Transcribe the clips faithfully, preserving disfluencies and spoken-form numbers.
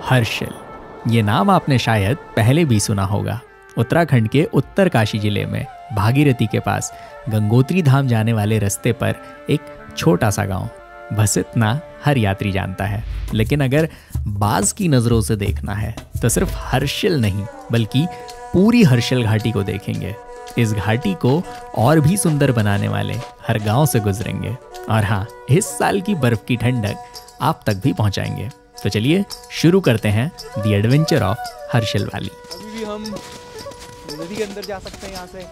हर्षिल, ये नाम आपने शायद पहले भी सुना होगा। उत्तराखंड के उत्तरकाशी जिले में भागीरथी के पास गंगोत्री धाम जाने वाले रास्ते पर एक छोटा सा गांव। बस इतना हर यात्री जानता है, लेकिन अगर बाज की नज़रों से देखना है तो सिर्फ हर्षिल नहीं बल्कि पूरी हर्षिल घाटी को देखेंगे। इस घाटी को और भी सुंदर बनाने वाले हर गांव से गुजरेंगे और हाँ, इस साल की बर्फ की ठंडक आप तक भी पहुंचाएंगे। तो चलिए शुरू करते हैं the adventure of Harshil valley. अभी भी हम नदी के अंदर जा सकते हैं यहाँ से।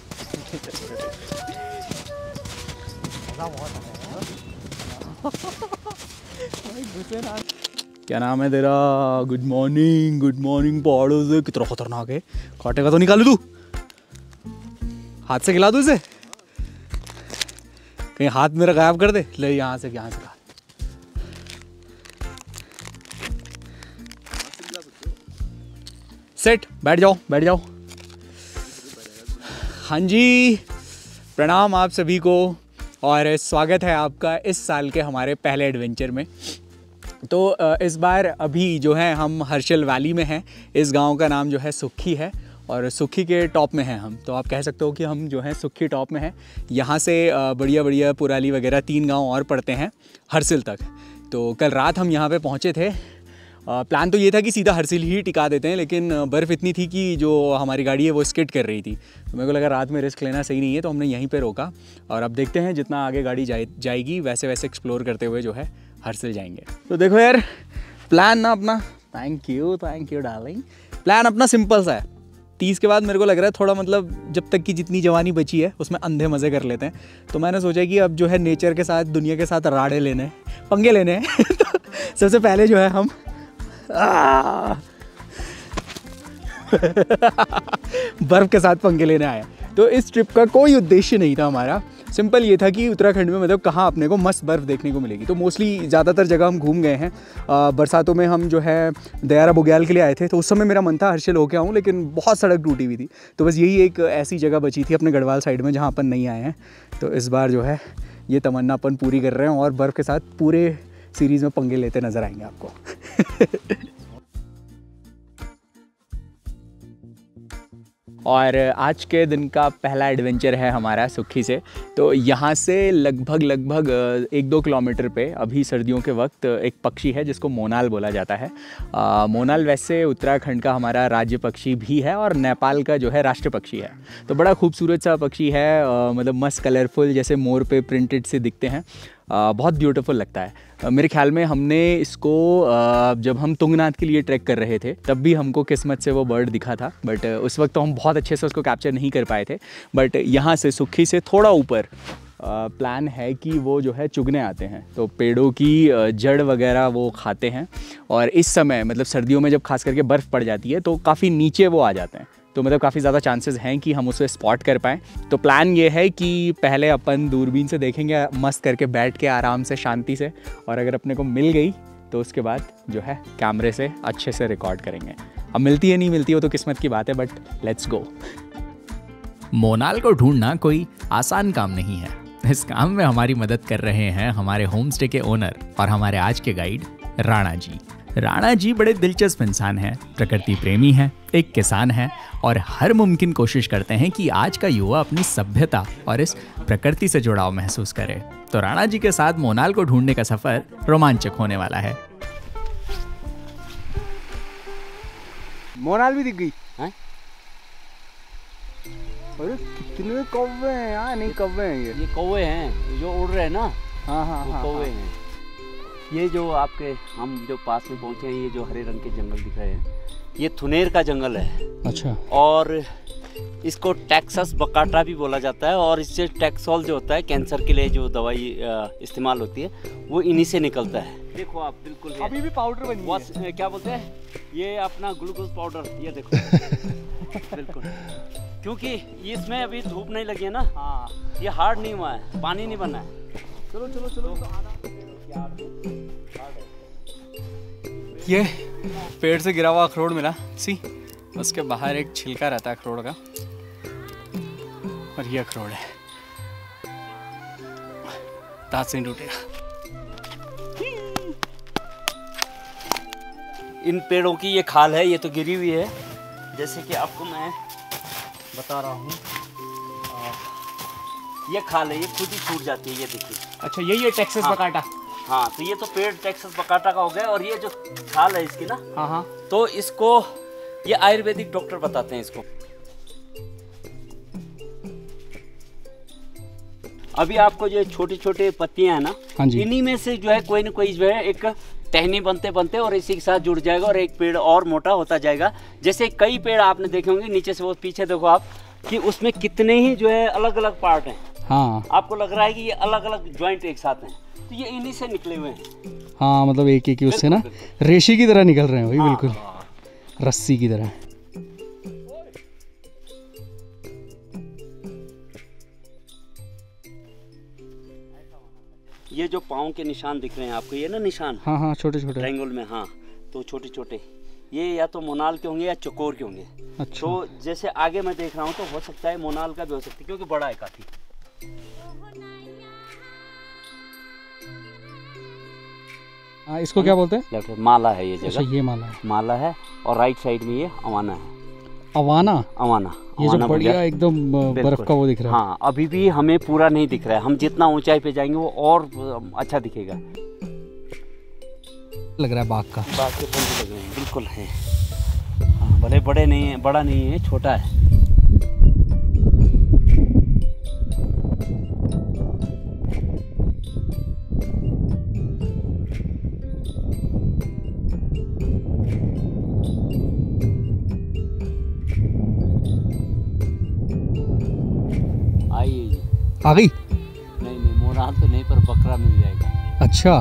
क्या नाम है तेरा? Good morning. गुड मॉर्निंग पहाड़ों से। कितना खतरनाक है, काटेगा तो निकालू तू, हाथ से खिला दू इसे, कहीं हाथ मेरा गायब कर दे। ले यहाँ से, यहाँ से खा। सेट, बैठ जाओ बैठ जाओ। हाँ जी, प्रणाम आप सभी को और स्वागत है आपका इस साल के हमारे पहले एडवेंचर में। तो इस बार अभी जो है हम हर्षिल वैली में हैं। इस गांव का नाम जो है सुक्खी है और सुक्खी के टॉप में हैं हम। तो आप कह सकते हो कि हम जो है सुक्खी टॉप में हैं। यहाँ से बढ़िया बढ़िया पुराली वगैरह तीन गांव और पड़ते हैं हर्षिल तक। तो कल रात हम यहाँ पे पहुँचे थे। प्लान तो ये था कि सीधा हर्षिल ही टिका देते हैं, लेकिन बर्फ़ इतनी थी कि जो हमारी गाड़ी है वो स्किड कर रही थी। तो मेरे को लगा रात में रिस्क लेना सही नहीं है, तो हमने यहीं पे रोका और अब देखते हैं जितना आगे गाड़ी जाए जाएगी वैसे वैसे एक्सप्लोर करते हुए जो है हर्षिल जाएंगे। तो देखो यार, प्लान ना अपना, thank you thank you darling, plan अपना सिंपल सा है। तीस के बाद मेरे को लग रहा है थोड़ा, मतलब जब तक की जितनी जवानी बची है उसमें अंधे मज़े कर लेते हैं। तो मैंने सोचा कि अब जो है नेचर के साथ, दुनिया के साथ राड़े लेने हैं, पंगे लेने हैं। तो सबसे पहले जो है हम बर्फ़ के साथ पंगे लेने आए। तो इस ट्रिप का कोई उद्देश्य नहीं था हमारा, सिंपल ये था कि उत्तराखंड में मतलब कहाँ अपने को मस्त बर्फ़ देखने को मिलेगी। तो मोस्टली ज़्यादातर जगह हम घूम गए हैं। बरसातों में हम जो है दयारा बुग्याल के लिए आए थे, तो उस समय मेरा मन था हर्षिल होके आऊँ, लेकिन बहुत सड़क टूटी हुई थी। तो बस यही एक ऐसी जगह बची थी अपने गढ़वाल साइड में जहाँ अपन नहीं आए हैं। तो इस बार जो है ये तमन्ना अपन पूरी कर रहे हैं और बर्फ़ के साथ पूरे सीरीज़ में पंगे लेते नज़र आएंगे आपको। और आज के दिन का पहला एडवेंचर है हमारा सुक्खी से। तो यहाँ से लगभग लगभग एक दो किलोमीटर पे अभी सर्दियों के वक्त एक पक्षी है जिसको मोनाल बोला जाता है। आ, मोनाल वैसे उत्तराखंड का हमारा राज्य पक्षी भी है और नेपाल का जो है राष्ट्र पक्षी है। तो बड़ा खूबसूरत सा पक्षी है, आ, मतलब मस्त कलरफुल, जैसे मोर पे प्रिंटेड से दिखते हैं। आ, बहुत ब्यूटीफुल लगता है। आ, मेरे ख्याल में हमने इसको आ, जब हम तुंगनाथ के लिए ट्रैक कर रहे थे तब भी हमको किस्मत से वो बर्ड दिखा था, बट उस वक्त तो हम बहुत अच्छे से उसको कैप्चर नहीं कर पाए थे। बट यहाँ से सुक्खी से थोड़ा ऊपर प्लान है कि वो जो है चुगने आते हैं, तो पेड़ों की जड़ वगैरह वो खाते हैं। और इस समय मतलब सर्दियों में जब खास करके बर्फ़ पड़ जाती है तो काफ़ी नीचे वो आ जाते हैं, तो मतलब काफ़ी ज़्यादा चांसेस हैं कि हम उसे स्पॉट कर पाएँ। तो प्लान ये है कि पहले अपन दूरबीन से देखेंगे मस्त करके बैठ के आराम से शांति से, और अगर अपने को मिल गई तो उसके बाद जो है कैमरे से अच्छे से रिकॉर्ड करेंगे। अब मिलती है नहीं मिलती हो तो किस्मत की बात है, बट लेट्स गो। मोनाल को ढूंढना कोई आसान काम नहीं है। इस काम में हमारी मदद कर रहे हैं हमारे होम स्टे के ओनर और हमारे आज के गाइड राणा जी। राणा जी बड़े दिलचस्प इंसान हैं, प्रकृति प्रेमी हैं, एक किसान हैं और हर मुमकिन कोशिश करते हैं कि आज का युवा अपनी सभ्यता और इस प्रकृति से जुड़ाव महसूस करे। तो राणा जी के साथ मोनाल को ढूंढने का सफर रोमांचक होने वाला है। मोनाल भी दिख गई है? अरे कितने कौवे हैं यार। नहीं कौवे हैं ये, ये कौवे हैं जो उड़ रहे हैं ना। हाँ हाँ हाँ, कौवे हाँ। हैं ये जो आपके, हम जो पास में पहुंचे हैं, ये जो हरे रंग के जंगल दिख रहे हैं ये थुनेर का जंगल है। अच्छा। और इसको टैक्सस बकाटा भी बोला जाता है और इससे टैक्सोल जो होता है कैंसर के लिए जो दवाई इस्तेमाल होती है वो इन्हीं से निकलता है। देखो आप बिल्कुल अभी भी पाउडर बनी है। क्या बोलते हैं ये अपना ग्लूकोज पाउडर, ये देखो। बिल्कुल, क्योंकि इसमें अभी धूप नहीं लगी है ना। हाँ, ये हार्ड नहीं हुआ है, पानी नहीं बना है। चलो चलो चलो। ये पेड़ से गिरा हुआ अखरोट मिला, सी उसके बाहर एक छिलका रहता है अखरोट का, और ये अखरोट है, दांत से नहीं टूटेगा। इन पेड़ों की ये खाल है, ये तो गिरी हुई है। जैसे कि आपको मैं बता रहा हूँ, ये खाल है, ये खुद ही छूट जाती है, ये देखिए। अच्छा, यही है टेक्सास हाँ। बकाटा। हाँ, तो ये तो पेड़ टेक्सास बकाटा का हो गया। और ये जो खाल है इसकी ना, हाँ हाँ, तो इसको ये आयुर्वेदिक डॉक्टर बताते हैं इसको। अभी आपको जो छोटे छोटे पत्तियां हैं ना, हाँ जी, इन्हीं में से जो है कोई ना कोई जो है एक टहनी बनते बनते और इसी के साथ जुड़ जाएगा और एक पेड़ और मोटा होता जाएगा। जैसे कई पेड़ आपने देखे होंगे नीचे से, वो पीछे देखो आप कि उसमें कितने ही जो है अलग अलग पार्ट हैं। हाँ, आपको लग रहा है कि ये अलग अलग ज्वाइंट एक साथ हैं, तो ये इन्हीं से निकले हुए हैं। हाँ, मतलब एक एक ही उससे ना रेशे की तरह निकल रहे हैं वही, हाँ, बिल्कुल रस्सी की तरह। ये जो पाँव के निशान दिख रहे हैं आपको, ये ना निशान, हाँ हाँ, छोटे छोटे ट्रायंगल में, हाँ, तो छोटे छोटे ये या तो मोनाल के होंगे या चकोर के होंगे। अच्छा, तो जैसे आगे मैं देख रहा हूँ, तो हो सकता है मोनाल का भी हो सकता है, क्योंकि बड़ा है काफी। हाँ, इसको क्या बोलते हैं? लेफ्ट माला है ये अच्छा, जगह, ये माला है, माला है। और राइट साइड में ये अवाना है, अवाना। अवाना, ये जो बढ़िया एकदम बर्फ का वो दिख रहा है। हाँ, अभी भी हमें पूरा नहीं दिख रहा है, हम जितना ऊंचाई पे जाएंगे वो और अच्छा दिखेगा। लग रहा है बाघ का। बाघ के पंख लग रहे हैं, बिल्कुल है। हाँ, भले बड़े नहीं है, बड़ा नहीं है, छोटा है। आइए, आ गई? नहीं नहीं, मोनाल तो नहीं, पर बकरा मिल जाएगा। अच्छा,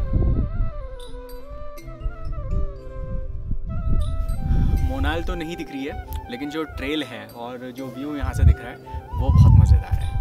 मोनाल तो नहीं दिख रही है, लेकिन जो ट्रेल है और जो व्यू यहाँ से दिख रहा है वो बहुत मज़ेदार है।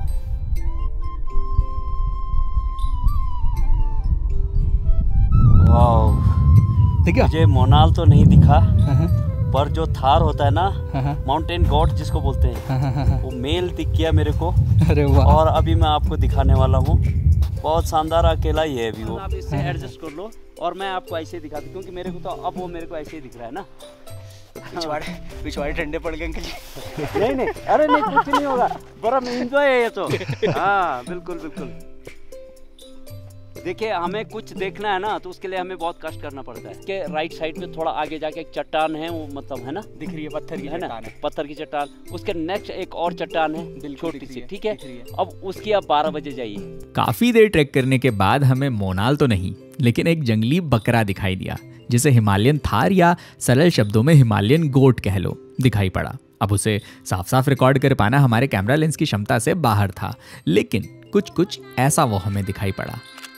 वाह, ठीक है। मुझे मोनाल तो नहीं दिखा, हाँ, हाँ, पर जो थार होता है ना, हाँ, हाँ, माउंटेन गॉड जिसको बोलते हैं, हाँ, हाँ, हाँ, वो मेल दिख गया मेरे को। अरे वाह। और अभी मैं आपको दिखाने वाला हूँ, बहुत शानदार, अकेला ही है अभी वो। आप इससे एडजस्ट कर लो और मैं आपको ऐसे ही दिखा दूँ, क्योंकि मेरे को तो अब वो मेरे को ऐसे ही दिख रहा है ना। पिछवाड़े पिछवाड़े ठंडे पड़ गए अंकल जी। नहीं नहीं, अरे नहीं, कुछ नहीं होगा, बड़ा एंजॉय है ये तो। हाँ, बिल्कुल बिल्कुल। देखिए, हमें कुछ देखना है ना, तो उसके लिए हमें बहुत कष्ट करना पड़ता है। के राइट साइड में थोड़ा आगे जाके एक चट्टान है, वो मतलब है ना, दिख रही है, पत्थर की है ना, चट्टान है। पत्थर की चट्टान। उसके नेक्स्ट एक और चट्टान है, बिल्कुल छोटी दिख रही सी, है, ठीक है। दिख रही है। अब उसकी आप बारह बजे जाइए। काफी देर ट्रैक करने के बाद हमें मोनाल तो नहीं, लेकिन एक जंगली बकरा दिखाई दिया, जिसे हिमालयन थार या सरल शब्दों में हिमालयन गोट कह लो, दिखाई पड़ा। अब उसे साफ साफ रिकॉर्ड कर पाना हमारे कैमरा लेंस की क्षमता से बाहर था, लेकिन कुछ कुछ ऐसा वो हमें दिखाई पड़ा।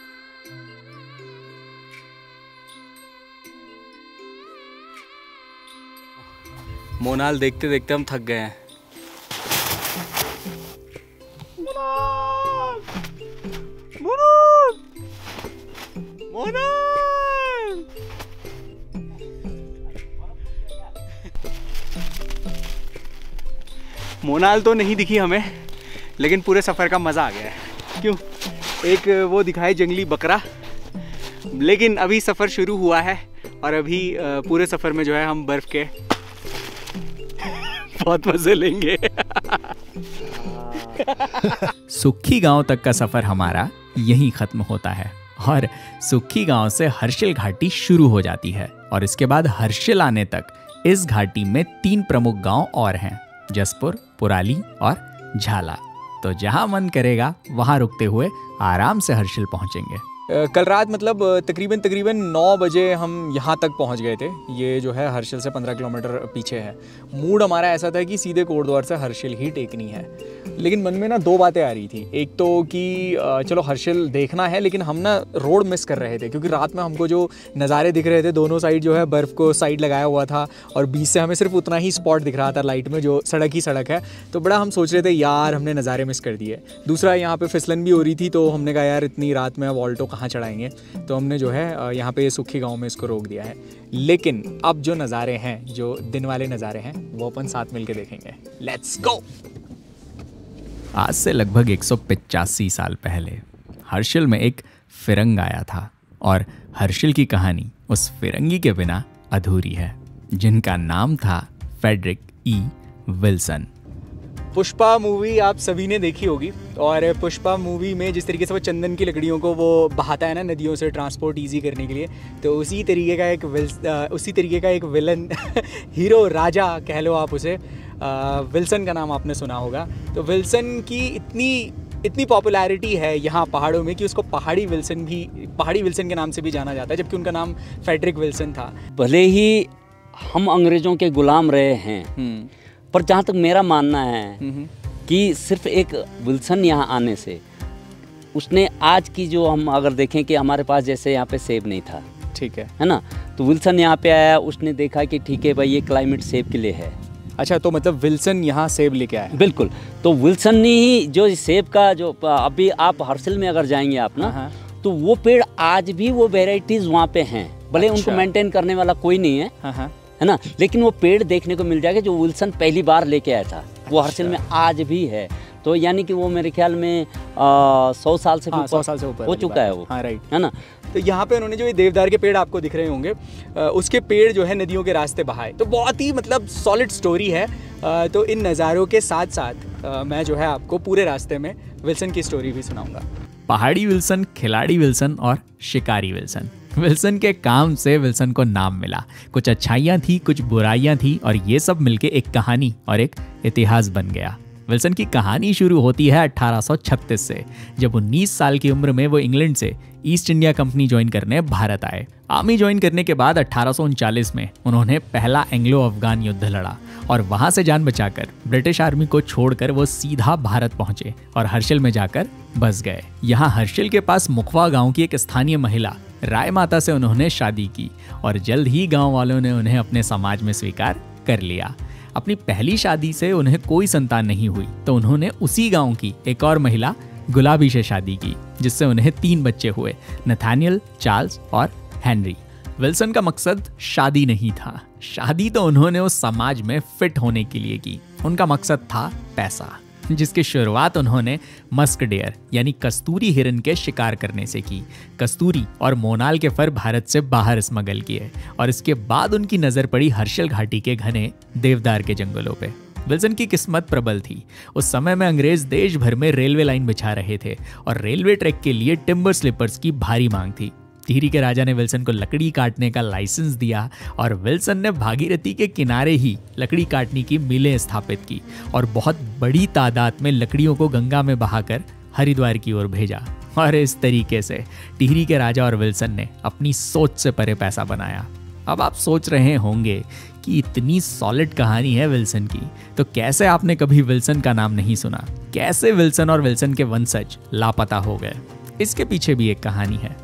मोनाल देखते देखते हम थक गए हैं। मोनाल! मोनाल! मोनाल! मोनाल तो नहीं दिखी हमें, लेकिन पूरे सफ़र का मज़ा आ गया है। क्यों? एक वो दिखाए जंगली बकरा, लेकिन अभी सफ़र शुरू हुआ है और अभी पूरे सफ़र में जो है हम बर्फ़ के बहुत मजे लेंगे। सुक्खी गांव तक का सफर हमारा यहीं खत्म होता है और सुक्खी गांव से हर्षिल घाटी शुरू हो जाती है और इसके बाद हर्षिल आने तक इस घाटी में तीन प्रमुख गांव और हैं, जसपुर, पुराली और झाला। तो जहां मन करेगा वहां रुकते हुए आराम से हर्षिल पहुंचेंगे। कल रात मतलब तकरीबन तकरीबन नौ बजे हम यहाँ तक पहुँच गए थे। ये जो है हर्षिल से पंद्रह किलोमीटर पीछे है। मूड हमारा ऐसा था कि सीधे कोटद्वार से हर्षिल ही टेकनी है, लेकिन मन में ना दो बातें आ रही थी। एक तो कि चलो हर्षिल देखना है, लेकिन हम ना रोड मिस कर रहे थे, क्योंकि रात में हमको जो नज़ारे दिख रहे थे, दोनों साइड जो है बर्फ़ को साइड लगाया हुआ था और बीच से हमें सिर्फ उतना ही स्पॉट दिख रहा था लाइट में, जो सड़क ही सड़क है। तो बड़ा हम सोच रहे थे यार हमने नज़ारे मिस कर दिए। दूसरा, यहाँ पे फिसलन भी हो रही थी, तो हमने कहा यार इतनी रात में अब ऑल्टो कहाँ चढ़ाएंगे, तो हमने जो है यहाँ पे सुक्खी गांव में इसको रोक दिया है। लेकिन अब जो नज़ारे हैं, जो दिन वाले नज़ारे हैं, वो अपन साथ मिलके देखेंगे। Let's go. आज से लगभग एक सौ पचासी साल पहले हर्षिल में एक फिरंग आया था और हर्षिल की कहानी उस फिरंगी के बिना अधूरी है, जिनका नाम था Frederick E Wilson. Pushpa movie आप सभी ने देखी होगी, और पुष्पा मूवी में जिस तरीके से वो चंदन की लकड़ियों को वो बहाता है ना नदियों से ट्रांसपोर्ट इजी करने के लिए, तो उसी तरीके का एक विल उसी तरीके का एक विलन हीरो राजा कह लो आप उसे, आ, विल्सन का नाम आपने सुना होगा। तो विल्सन की इतनी इतनी पॉपुलैरिटी है यहाँ पहाड़ों में कि उसको पहाड़ी विल्सन भी पहाड़ी विल्सन के नाम से भी जाना जाता है, जबकि उनका नाम फ्रेडरिक विल्सन था। भले ही हम अंग्रेज़ों के गुलाम रहे हैं, पर जहाँ तक मेरा मानना है कि सिर्फ एक विल्सन यहाँ आने से उसने आज की जो हम अगर देखें कि हमारे पास जैसे यहाँ पे सेब नहीं था, ठीक है है ना, तो विल्सन यहाँ पे आया, उसने देखा कि ठीक है भाई ये क्लाइमेट सेब के लिए है। अच्छा, तो मतलब विल्सन यहाँ सेब लेके आया? बिल्कुल, तो विल्सन ने ही जो सेब का जो अभी आप हर्षिल में अगर जाएंगे आप ना, तो वो पेड़ आज भी वो वेराइटीज वहाँ पे हैं, भले अच्छा। उनको मेंटेन करने वाला कोई नहीं है, हाँ। है ना, लेकिन वो पेड़ देखने को मिल जाएगा जो विल्सन पहली बार लेके आया था, वो हर्षिल में आज भी है। तो यानी कि वो मेरे ख्याल में आ, सौ साल से हाँ, सौ साल से ऊपर हो चुका है वो, हाँ, राइट, है ना। तो यहाँ पे उन्होंने जो ये देवदार के पेड़ आपको दिख रहे होंगे, उसके पेड़ जो है नदियों के रास्ते बहाए, तो बहुत ही मतलब सॉलिड स्टोरी है। तो इन नज़ारों के साथ साथ मैं जो है आपको पूरे रास्ते में विल्सन की स्टोरी भी सुनाऊंगा। पहाड़ी विल्सन, खिलाड़ी विल्सन और शिकारी विल्सन। विल्सन के काम से विल्सन को नाम मिला। कुछ अच्छाइयाँ थी, कुछ बुराइयाँ थी, और ये सब मिलके एक कहानी और एक इतिहास बन गया। विल्सन की कहानी शुरू होती है अठारह सौ छत्तीस से, जब उन्नीस साल की उम्र में वो इंग्लैंड से ईस्ट इंडिया कंपनी ज्वाइन करने भारत आए। आर्मी ज्वाइन करने के बाद अठारह सौ उनचालीस में उन्होंने पहला एंग्लो अफगान युद्ध लड़ा, और वहां से जान बचाकर ब्रिटिश आर्मी को छोड़कर वो सीधा भारत पहुंचे और हर्षिल में जाकर बस गए। यहाँ हर्षिल के पास मुखवा गांव की एक स्थानीय महिला राय माता से उन्होंने शादी की, और जल्द ही गांव वालों ने उन्हें अपने समाज में स्वीकार कर लिया। अपनी पहली शादी से उन्हें कोई संतान नहीं हुई, तो उन्होंने उसी गांव की एक और महिला गुलाबी से शादी की, जिससे उन्हें तीन बच्चे हुए, नथानियल, चार्ल्स और हेनरी। विल्सन का मकसद शादी नहीं था, शादी तो उन्होंने उस समाज में फिट होने के लिए की। उनका मकसद था पैसा, जिसकी शुरुआत उन्होंने मस्क डेयर यानी कस्तूरी हिरन के शिकार करने से की। कस्तूरी और मोनाल के फर भारत से बाहर स्मगल किए, और इसके बाद उनकी नजर पड़ी हर्षिल घाटी के घने देवदार के जंगलों पे। विल्सन की किस्मत प्रबल थी। उस समय में अंग्रेज देश भर में रेलवे लाइन बिछा रहे थे, और रेलवे ट्रैक के लिए टिम्बर स्लीपर्स की भारी मांग थी। टिहरी के राजा ने विल्सन को लकड़ी काटने का लाइसेंस दिया, और विल्सन ने भागीरथी के किनारे ही लकड़ी काटने की मिलें स्थापित की, और बहुत बड़ी तादाद में लकड़ियों को गंगा में बहाकर हरिद्वार की ओर भेजा। और इस तरीके से टिहरी के राजा और विल्सन ने अपनी सोच से परे पैसा बनाया। अब आप सोच रहे होंगे कि इतनी सॉलिड कहानी है विल्सन की, तो कैसे आपने कभी विल्सन का नाम नहीं सुना? कैसे विल्सन और विल्सन के वंशज लापता हो गए? इसके पीछे भी एक कहानी है।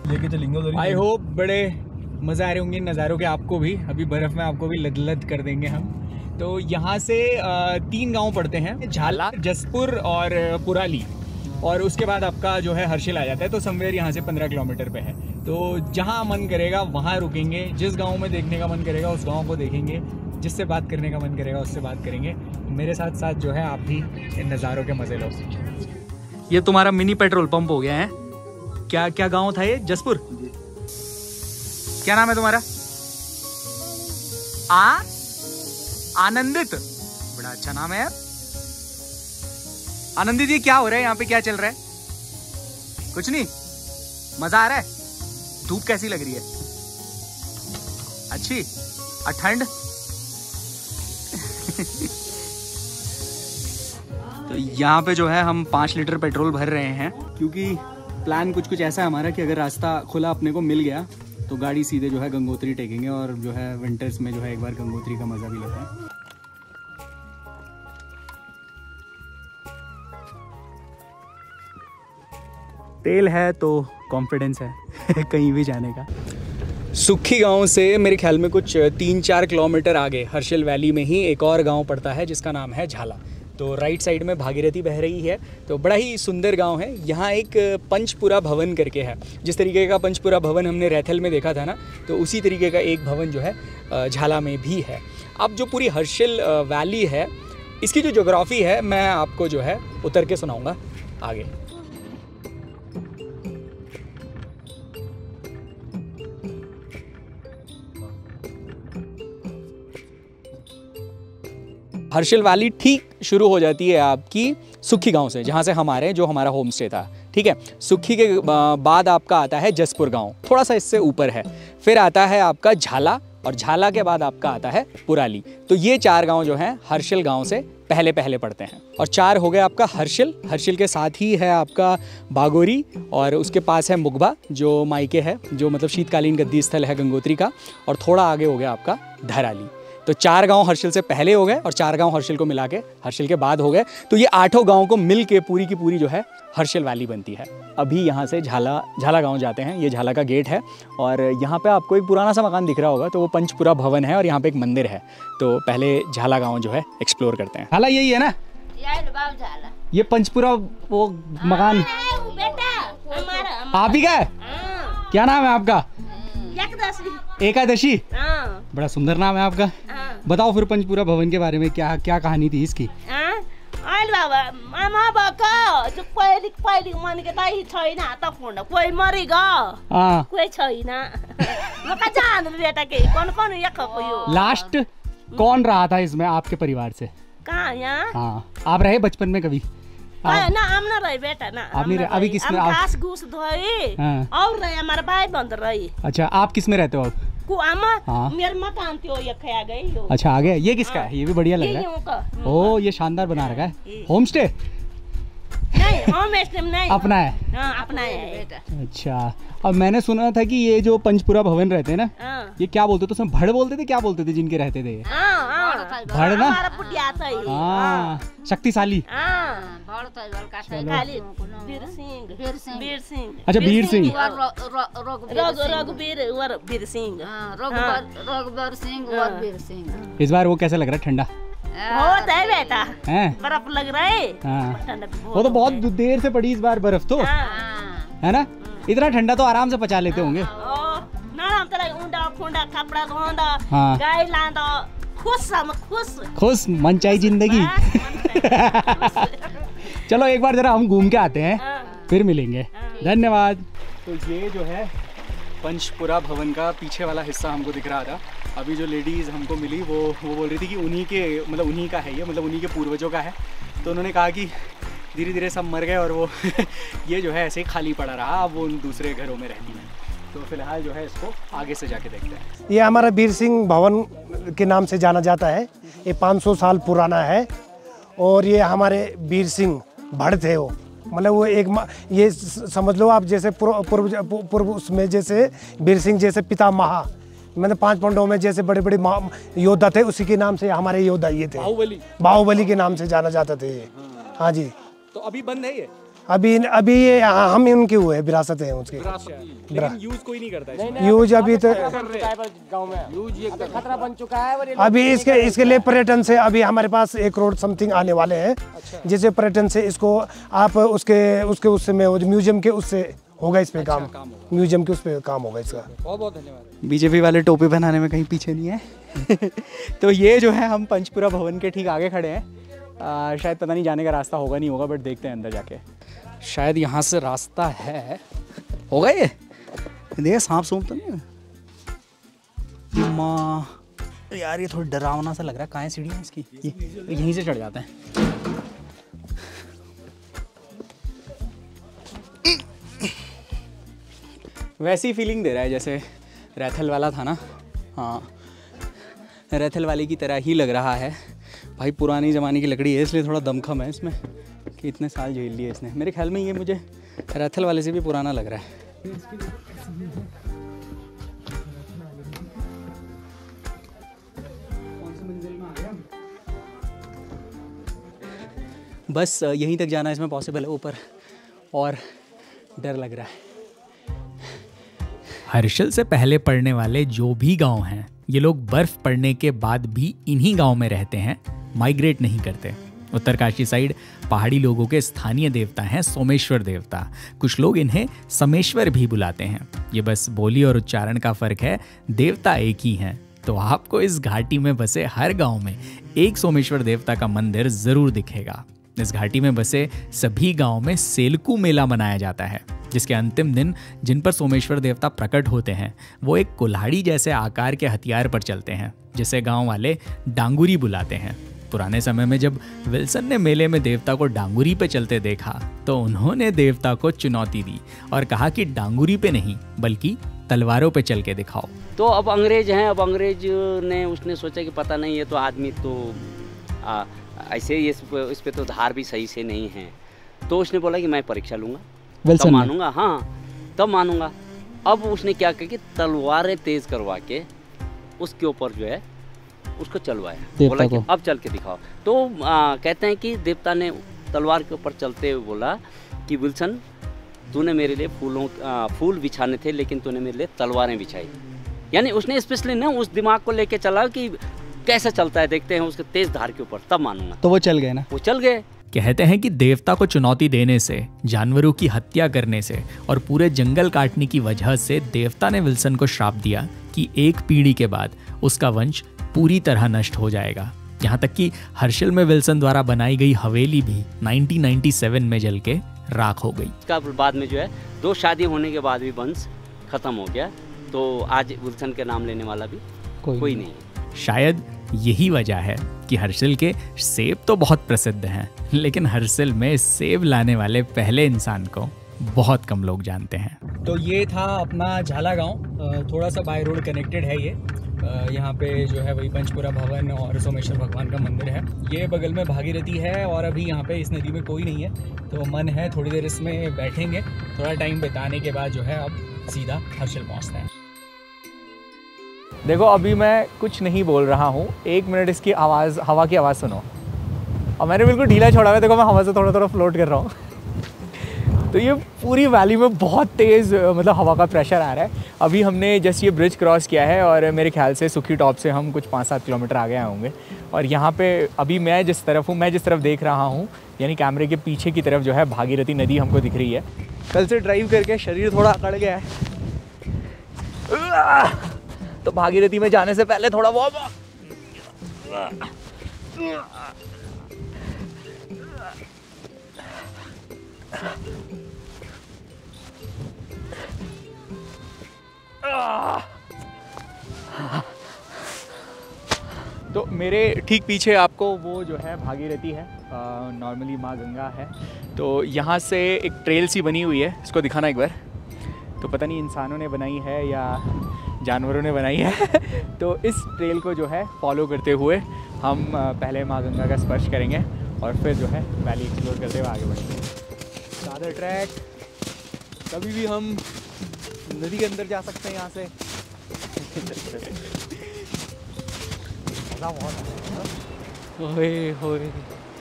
आई होप बड़े मज़ा आ रहे होंगे नज़ारों के आपको भी। अभी बर्फ़ में आपको भी लदलद कर देंगे हम। तो यहाँ से तीन गांव पड़ते हैं, झाला, जसपुर और पुराली, और उसके बाद आपका जो है हर्षिल आ जाता है। तो समवेयर यहाँ से पंद्रह किलोमीटर पे है। तो जहाँ मन करेगा वहाँ रुकेंगे, जिस गांव में देखने का मन करेगा उस गांव को देखेंगे, जिससे बात करने का मन करेगा उससे बात करेंगे। मेरे साथ साथ जो है आप भी इन नज़ारों के मज़े लो। ये तुम्हारा मिनी पेट्रोल पंप हो गया है। क्या क्या गांव था ये? जसपुर। क्या नाम है तुम्हारा? आ आनंदित, बड़ा अच्छा नाम है यार। आनंदित जी, क्या हो रहा है यहाँ पे? क्या चल रहा है? कुछ नहीं, मजा आ रहा है? धूप कैसी लग रही है? अच्छी? और ठंड? तो यहाँ पे जो है हम पाँच लीटर पेट्रोल भर रहे हैं, क्योंकि प्लान कुछ कुछ ऐसा है हमारा कि अगर रास्ता खुला अपने को मिल गया तो गाड़ी सीधे जो है गंगोत्री टेकेंगे, और जो है विंटर्स में जो है एक बार गंगोत्री का मज़ा भी लेते हैं। तेल है तो कॉन्फिडेंस है कहीं भी जाने का। सुखी गांव से मेरे ख्याल में कुछ तीन चार किलोमीटर आगे हर्षिल वैली में ही एक और गांव पड़ता है जिसका नाम है झाला। तो राइट साइड में भागीरथी बह रही है। तो बड़ा ही सुंदर गांव है। यहाँ एक पंचपुरा भवन करके है। जिस तरीके का पंचपुरा भवन हमने रैथल में देखा था ना, तो उसी तरीके का एक भवन जो है झाला में भी है। अब जो पूरी हर्षिल वैली है, इसकी जो ज्योग्राफी है मैं आपको जो है उतर के सुनाऊँगा आगे। हर्षिल वैली ठीक शुरू हो जाती है आपकी सुक्खी गांव से, जहां से हम आ रहे हैं, जो हमारा होम स्टे था। ठीक है, सुक्खी के बाद आपका आता है जसपुर गांव, थोड़ा सा इससे ऊपर है। फिर आता है आपका झाला, और झाला के बाद आपका आता है पुराली। तो ये चार गांव जो हैं हर्षिल गांव से पहले पहले पड़ते हैं। और चार हो गए आपका हर्षिल, हर्षिल के साथ ही है आपका बागोरी, और उसके पास है मुगबा जो मायके है, जो मतलब शीतकालीन गद्दी स्थल है गंगोत्री का। और थोड़ा आगे हो गया आपका धराली। तो चार गांव हर्षिल से पहले हो गए और चार गांव हर्षिल को मिला के हर्षिल के बाद हो गए। तो ये आठों गांवों को मिल के पूरी की पूरी जो है हर्षिल वैली बनती है। अभी यहाँ से झाला झाला गांव जाते हैं, ये झाला का गेट है, और यहाँ पे आपको एक पुराना सा मकान दिख रहा होगा, तो वो पंचपुरा भवन है, और यहाँ पे एक मंदिर है। तो पहले झाला गांव जो है एक्सप्लोर करते हैं। झाला यही है ना, ये पंचपुरा वो मकान आप ही का है? क्या नाम है आपका? एकादशी। बड़ा सुंदर नाम है आपका। बताओ फिर पंचपुरा भवन के बारे में, क्या क्या कहानी थी इसकी? लास्ट कौन रहा था इसमें आपके परिवार से? कहाँ यहाँ? हाँ, आप रहे बचपन में कभी? ना हम ना रहे बेटा ना, आप नहीं रहे। अभी किस में? घास घूस धोई और रहे हमारा भाई बंद रही। अच्छा, आप किस में रहते हो अब? हाँ। मेरे मकान थी ये खया गई। अच्छा, आ गया। ये किसका है? ये भी बढ़िया लग रहा है। ओ, ये शानदार बना रखा है। होम स्टे नहीं, होम स्टे नहीं, अपना है। हाँ, अपना है बेटा। अच्छा, अब मैंने सुना था कि ये जो पंचपुरा भवन रहते हैं ना, ये क्या बोलते थे उसमें? भड़ बोलते थे, क्या बोलते थे जिनके रहते थे? भड़ ना, हाँ, शक्तिशाली। अच्छा, वीर सिंह, रघुवीर सिंह, रघुवीर सिंह और वीर सिंह। इस बार वो कैसा लग रहा है? ठंडा बहुत है बेटा, है? बर्फ लग रहा है। हाँ। वो तो बहुत देर से पड़ी इस बार बर्फ तो, है ना? इतना ठंडा तो आराम से पचा लेते होंगे। हाँ। खुश खुश खुश मनचाही जिंदगी। चलो एक बार जरा हम घूम के आते हैं, फिर मिलेंगे। धन्यवाद। तो ये जो है पंचपुरा भवन का पीछे वाला हिस्सा हमको दिख रहा था। अभी जो लेडीज़ हमको मिली वो वो बोल रही थी कि उन्हीं के मतलब उन्हीं का है ये, मतलब उन्हीं के पूर्वजों का है। तो उन्होंने कहा कि धीरे धीरे सब मर गए और वो ये जो है ऐसे ही खाली पड़ा रहा, अब वो उन दूसरे घरों में रहती है। तो फिलहाल जो है इसको आगे से जाके देखते हैं। ये हमारा वीर सिंह भवन के नाम से जाना जाता है। ये पाँच सौ साल पुराना है, और ये हमारे वीर सिंह भड़ थे। वो मतलब वो एक ये समझ लो आप, जैसे पूर्व पूर्व उसमें जैसे वीर सिंह जैसे पिता महा, मतलब पांच पांडवों में जैसे बड़े बड़े योद्धा थे, उसी के नाम से हमारे योद्धा ये थे। बाहुबली बाहुबली के नाम से जाना जाता थे ये। हाँ जी। तो अभी बंद है ये? अभी अभी ये हम उनके हुए हैं, विरासत है उसकी। लेकिन यूज कोई नहीं करता है। यूज अभी तो गांव में यूज ये खतरा बन चुका है। अभी इसके इसके लिए पर्यटन से अभी हमारे पास एक करोड़ समथिंग आने वाले हैं। अच्छा। जिससे पर्यटन से इसको आप उसके उसके उससे में म्यूजियम के उससे होगा इस पे काम, म्यूजियम के उस पे काम होगा इसका। बहुत बहुत धन्यवाद। बीजेपी वाले टोपी पहनाने में कहीं पीछे नहीं है। तो ये जो है हम पंचपुरा भवन के ठीक आगे खड़े हैं। आ, शायद पता नहीं जाने का रास्ता होगा नहीं होगा, बट देखते हैं अंदर जाके। शायद यहाँ से रास्ता है, होगा ये? देख सांप सूप तो नहीं है? माँ यार, ये थोड़ा डरावना सा लग रहा है। कहाँ है सीढ़ियाँ इसकी? ये यहीं से चढ़ जाते हैं। वैसी फीलिंग दे रहा है जैसे रैथल वाला था ना। हाँ, रैथल वाले की तरह ही लग रहा है। भाई पुरानी ज़माने की लकड़ी है, इसलिए थोड़ा दमखम है इसमें कि इतने साल झेल लिए इसने। मेरे ख्याल में ये मुझे रैथल वाले से भी पुराना लग रहा है। बस यहीं तक जाना इसमें पॉसिबल है ऊपर, और डर लग रहा है। हर्षिल से पहले पड़ने वाले जो भी गांव हैं, ये लोग बर्फ पड़ने के बाद भी इन्हीं गांव में रहते हैं, माइग्रेट नहीं करते। उत्तरकाशी साइड पहाड़ी लोगों के स्थानीय देवता हैं सोमेश्वर देवता। कुछ लोग इन्हें समेश्वर भी बुलाते हैं। ये बस बोली और उच्चारण का फर्क है, देवता एक ही हैं। तो आपको इस घाटी में बसे हर गांव में एक सोमेश्वर देवता का मंदिर जरूर दिखेगा। इस घाटी में बसे सभी गांव में सेलकू मेला मनाया जाता है, जिसके अंतिम दिन जिन पर सोमेश्वर देवता प्रकट होते हैं वो एक कुल्हाड़ी जैसे आकार के हथियार पर चलते हैं, जिसे गांव वाले डांगुरी बुलाते हैं। पुराने समय में जब विल्सन ने मेले में देवता को डांगुरी पे चलते देखा तो उन्होंने देवता को चुनौती दी और कहा कि डांगुरी पे नहीं बल्कि तलवारों पे चल के दिखाओ। तो अब अंग्रेज हैं, अब अंग्रेज ने उसने सोचा कि पता नहीं, ये तो आदमी तो आ, ऐसे ही इस, इस पे तो धार भी सही से नहीं है। तो उसने बोला कि मैं परीक्षा लूँगा तब मानूंगा, हाँ तब मानूंगा। अब उसने क्या किया कि तलवारें तेज करवा के उसके ऊपर जो है उसको चलवाया, बोला कि अब चल के दिखाओ। तो आ, कहते हैं कि देवता ने तलवार के ऊपर चलते हुए बोला कि विल्सन तूने मेरे लिए फूलों आ, फूल बिछाने थे लेकिन तूने मेरे लिए तलवारें बिछाई। यानी उसने स्पेशली ना उस दिमाग को लेके चला कि कैसे चलता है, देखते हैं उसके तेज धार के ऊपर, तब मानूंगा। तो वो चल गए ना, वो चल गए। कहते हैं कि देवता को चुनौती देने से, जानवरों की हत्या करने से और पूरे जंगल काटने की वजह से देवता ने विल्सन को श्राप दिया कि एक पीढ़ी के बाद उसका वंश पूरी तरह नष्ट हो जाएगा। यहाँ तक कि हर्षिल में विल्सन द्वारा बनाई गई हवेली भी उन्नीस सौ सत्तानवे में जल के राख हो गई। इसका बाद में जो है दो शादी होने के बाद भी वंश खत्म हो गया। तो आज विल्सन के नाम लेने वाला भी कोई, कोई नहीं है। शायद यही वजह है कि हर्षिल के सेब तो बहुत प्रसिद्ध हैं, लेकिन हर्षिल में सेब लाने वाले पहले इंसान को बहुत कम लोग जानते हैं। तो ये था अपना झाला गांव, थोड़ा सा बाय रोड कनेक्टेड है ये। यहाँ पे जो है वही पंचपुरा भवन और सोमेश्वर भगवान का मंदिर है। ये बगल में भागीरथी है और अभी यहाँ पे इस नदी में कोई नहीं है, तो मन है थोड़ी देर इसमें बैठेंगे, थोड़ा टाइम बिताने के बाद जो है अब सीधा हर्षिल पहुँचते हैं। देखो अभी मैं कुछ नहीं बोल रहा हूँ, एक मिनट इसकी आवाज़, हवा की आवाज़ सुनो। और मैंने बिल्कुल ढीला छोड़ा हुआ है, देखो मैं हवा से थोड़ा थोड़ा फ्लोट कर रहा हूँ। तो ये पूरी वैली में बहुत तेज़ मतलब हवा का प्रेशर आ रहा है। अभी हमने जस्ट ये ब्रिज क्रॉस किया है और मेरे ख्याल से सुखी टॉप से हम कुछ पाँच सात किलोमीटर आगे आए होंगे। और यहाँ पे अभी मैं जिस तरफ हूँ, मैं जिस तरफ देख रहा हूँ, यानी कैमरे के पीछे की तरफ जो है भागीरथी नदी हमको दिख रही है। कल से ड्राइव करके शरीर थोड़ा अकड़ गया है, तो भागीरथी में जाने से पहले थोड़ा वार्म अप। तो मेरे ठीक पीछे आपको वो जो है भागीरथी है, नॉर्मली माँ गंगा है। तो यहाँ से एक ट्रेल सी बनी हुई है, इसको दिखाना एक बार। तो पता नहीं इंसानों ने बनाई है या जानवरों ने बनाई है। तो इस ट्रेल को जो है फॉलो करते हुए हम पहले माँ गंगा का स्पर्श करेंगे और फिर जो है वैली एक्सप्लोर करते हुए आगे बढ़ेंगे। दादर ट्रैक, कभी भी हम नदी के अंदर जा सकते हैं यहाँ से। होए होए।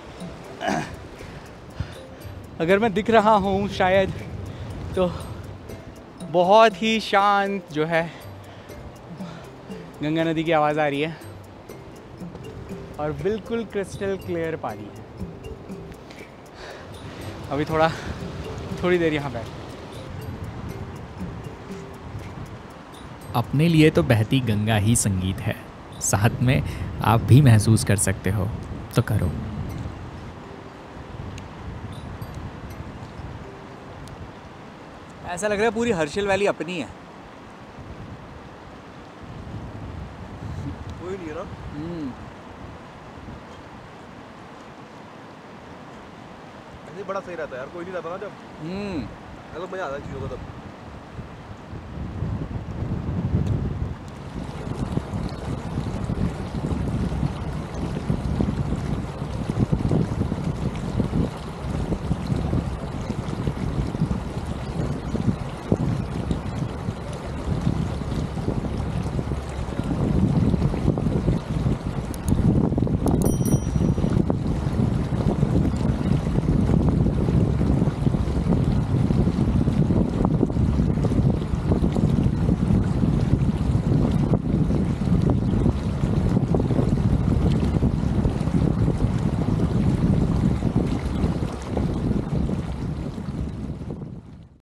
अगर मैं दिख रहा हूँ शायद, तो बहुत ही शांत जो है गंगा नदी की आवाज़ आ रही है और बिल्कुल क्रिस्टल क्लियर पानी है। अभी थोड़ा थोड़ी देर यहाँ बैठ। अपने लिए तो बहती गंगा ही संगीत है, साथ में आप भी महसूस कर सकते हो, तो करो। ऐसा लग रहा है पूरी हर्षिल वैली अपनी है। कोई नहीं है ना। ऐसे बड़ा सही रहता है यार, कोई नहीं रहता ना जब। हम्म, अलग मजा आता है चीज़ों का तब।